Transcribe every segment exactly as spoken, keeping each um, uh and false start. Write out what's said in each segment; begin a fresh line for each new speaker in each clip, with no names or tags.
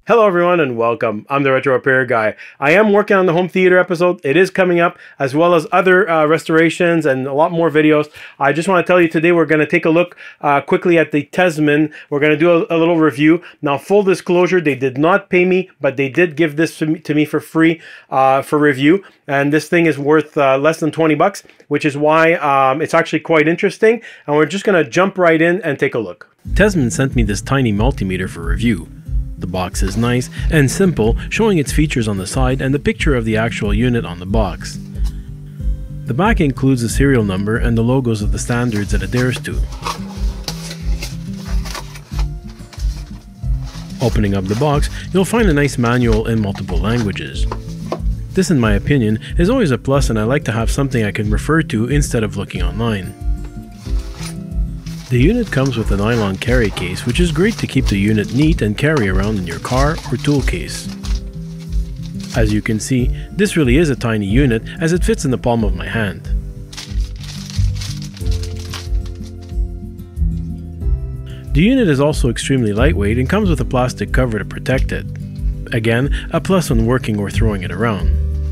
Hello everyone and welcome. I'm the Retro Repair Guy. I am working on the home theater episode. It is coming up, as well as other uh, restorations and a lot more videos. I just want to tell you today we're going to take a look uh, quickly at the Tesman. We're going to do a, a little review. Now, full disclosure, they did not pay me, but they did give this to me, to me for free uh, for review. And this thing is worth uh, less than twenty bucks, which is why um, it's actually quite interesting. And we're just going to jump right in and take a look. Tesman sent me this tiny multimeter for review. The box is nice and simple, showing its features on the side and the picture of the actual unit on the box. The back includes the serial number and the logos of the standards it adheres to. Opening up the box, you'll find a nice manual in multiple languages. This, in my opinion, is always a plus, and I like to have something I can refer to instead of looking online. The unit comes with a nylon carry case, which is great to keep the unit neat and carry around in your car or tool case. As you can see, this really is a tiny unit as it fits in the palm of my hand. The unit is also extremely lightweight and comes with a plastic cover to protect it. Again, a plus when working or throwing it around.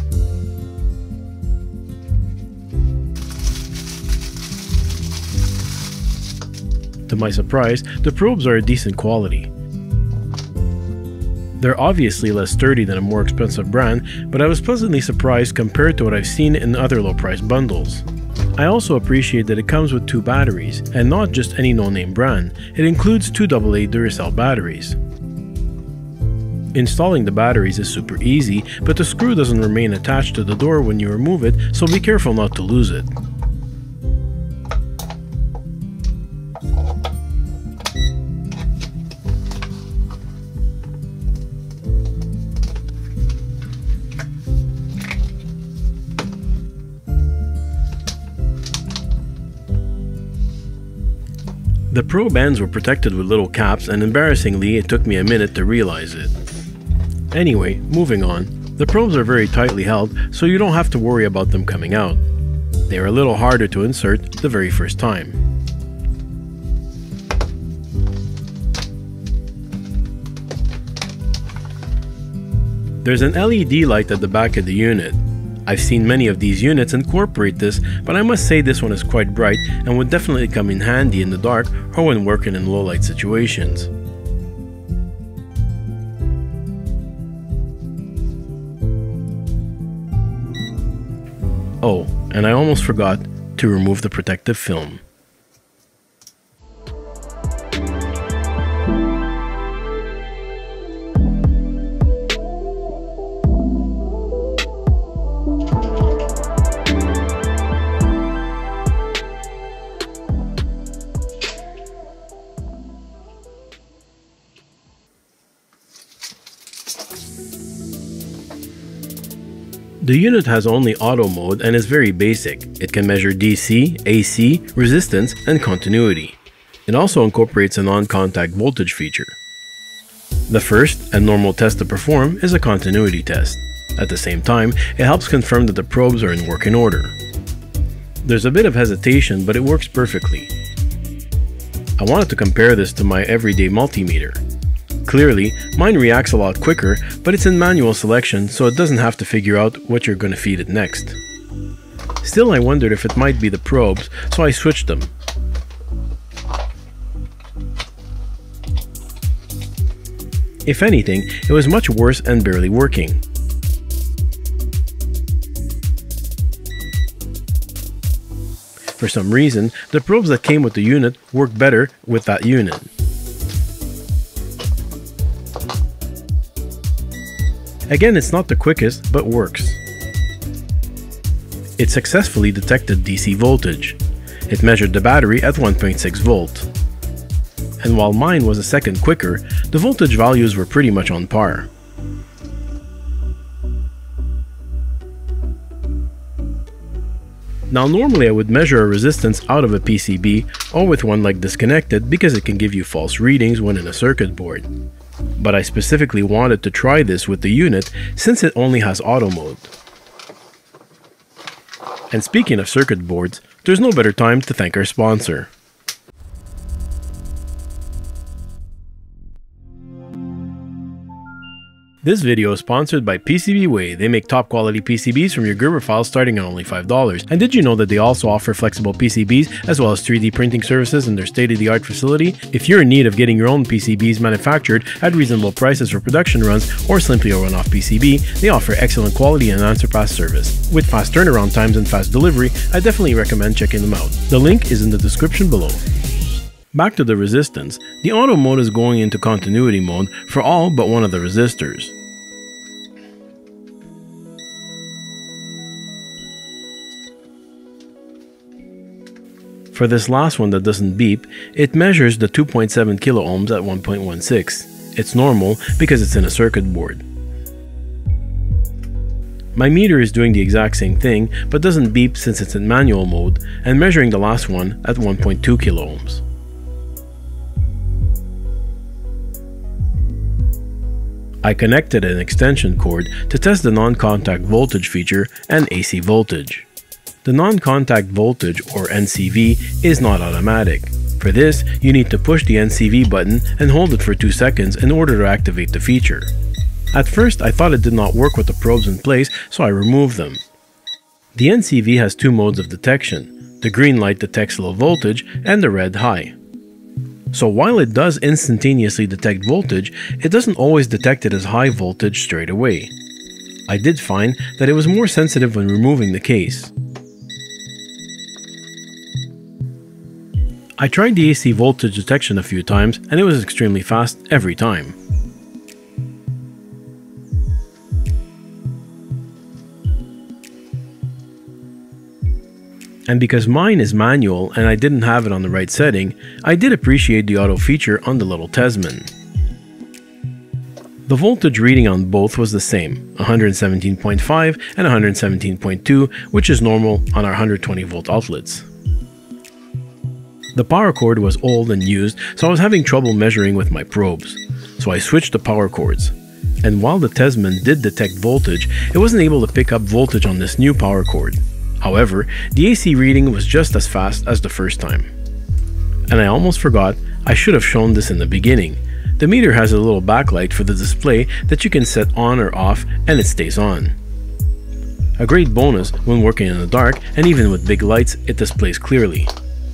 To my surprise, the probes are a decent quality. They're obviously less sturdy than a more expensive brand, but I was pleasantly surprised compared to what I've seen in other low-priced bundles. I also appreciate that it comes with two batteries, and not just any no-name brand. It includes two double A Duracell batteries. Installing the batteries is super easy, but the screw doesn't remain attached to the door when you remove it, so be careful not to lose it. The probe ends were protected with little caps, and embarrassingly it took me a minute to realize it. Anyway, moving on. The probes are very tightly held, so you don't have to worry about them coming out. They are a little harder to insert the very first time. There's an L E D light at the back of the unit. I've seen many of these units incorporate this, but I must say this one is quite bright and would definitely come in handy in the dark or when working in low light situations. Oh, and I almost forgot to remove the protective film. The unit has only auto mode and is very basic. It can measure D C, A C, resistance, and continuity. It also incorporates a non-contact voltage feature. The first and normal test to perform is a continuity test. At the same time, it helps confirm that the probes are in working order. There's a bit of hesitation, but it works perfectly. I wanted to compare this to my everyday multimeter. Clearly, mine reacts a lot quicker, but it's in manual selection, so it doesn't have to figure out what you're going to feed it next. Still, I wondered if it might be the probes, so I switched them. If anything, it was much worse and barely working. For some reason, the probes that came with the unit worked better with that unit. Again, it's not the quickest, but works. It successfully detected D C voltage. It measured the battery at one point six volt. And while mine was a second quicker, the voltage values were pretty much on par. Now, normally I would measure a resistance out of a P C B or with one like disconnected because it can give you false readings when in a circuit board. But I specifically wanted to try this with the unit since it only has auto mode. And speaking of circuit boards, there's no better time to thank our sponsor. This video is sponsored by PCBWay. They make top quality P C Bs from your Gerber files starting at only five dollars. And did you know that they also offer flexible P C Bs as well as three D printing services in their state-of-the-art facility? If you're in need of getting your own P C Bs manufactured at reasonable prices for production runs or simply a one-off P C B, they offer excellent quality and unsurpassed service. With fast turnaround times and fast delivery, I definitely recommend checking them out. The link is in the description below. Back to the resistance, the auto mode is going into continuity mode for all but one of the resistors. For this last one that doesn't beep, it measures the two point seven kilo ohms at one point one six. It's normal because it's in a circuit board. My meter is doing the exact same thing but doesn't beep since it's in manual mode and measuring the last one at one point two kilo ohms. I connected an extension cord to test the non-contact voltage feature and A C voltage. The non-contact voltage, or N C V, is not automatic. For this, you need to push the N C V button and hold it for two seconds in order to activate the feature. At first, I thought it did not work with the probes in place, so I removed them. The N C V has two modes of detection. The green light detects low voltage and the red high. So while it does instantaneously detect voltage, it doesn't always detect it as high voltage straight away. I did find that it was more sensitive when removing the case. I tried the A C voltage detection a few times and it was extremely fast every time. And because mine is manual and I didn't have it on the right setting, I did appreciate the auto feature on the little Tesman. The voltage reading on both was the same, one hundred seventeen point five and one hundred seventeen point two, which is normal on our one hundred twenty volt outlets. The power cord was old and used, so I was having trouble measuring with my probes. So I switched to power cords. And while the Tesman did detect voltage, it wasn't able to pick up voltage on this new power cord. However, the A C reading was just as fast as the first time. And I almost forgot, I should have shown this in the beginning. The meter has a little backlight for the display that you can set on or off and it stays on. A great bonus when working in the dark, and even with big lights it displays clearly.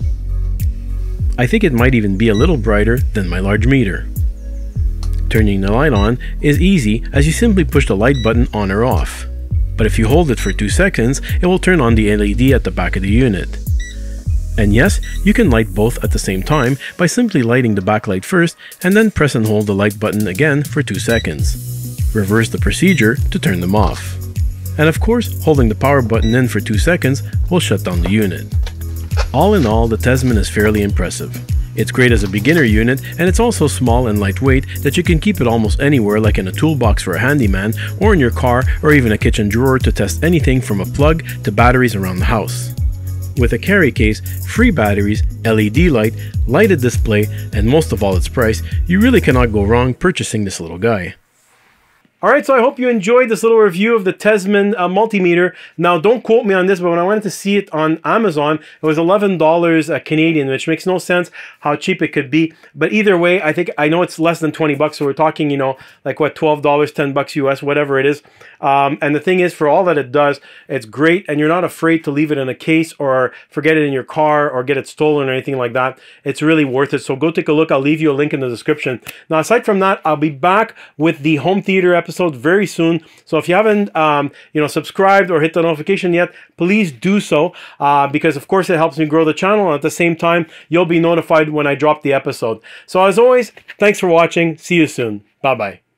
I think it might even be a little brighter than my large meter. Turning the light on is easy as you simply push the light button on or off. But if you hold it for two seconds, it will turn on the L E D at the back of the unit. And yes, you can light both at the same time by simply lighting the backlight first and then press and hold the light button again for two seconds. Reverse the procedure to turn them off. And of course, holding the power button in for two seconds will shut down the unit. All in all, the Tesman is fairly impressive. It's great as a beginner unit, and it's also small and lightweight that you can keep it almost anywhere, like in a toolbox for a handyman, or in your car, or even a kitchen drawer to test anything from a plug to batteries around the house. With a carry case, free batteries, L E D light, lighted display, and most of all its price, you really cannot go wrong purchasing this little guy. Alright, so I hope you enjoyed this little review of the Tesman uh, multimeter. Now, don't quote me on this, but when I wanted to see it on Amazon, it was eleven dollars uh, Canadian, which makes no sense how cheap it could be. But either way, I think, I know it's less than twenty bucks, so we're talking, you know, like what, twelve dollars, ten bucks U S, whatever it is. Um, and the thing is, for all that it does, it's great, and you're not afraid to leave it in a case or forget it in your car or get it stolen or anything like that. It's really worth it, so go take a look. I'll leave you a link in the description. Now, aside from that, I'll be back with the home theater episode episode very soon. So if you haven't, um, you know, subscribed or hit the notification yet, please do so uh, because, of course, it helps me grow the channel. And at the same time, you'll be notified when I drop the episode. So as always, thanks for watching. See you soon. Bye-bye.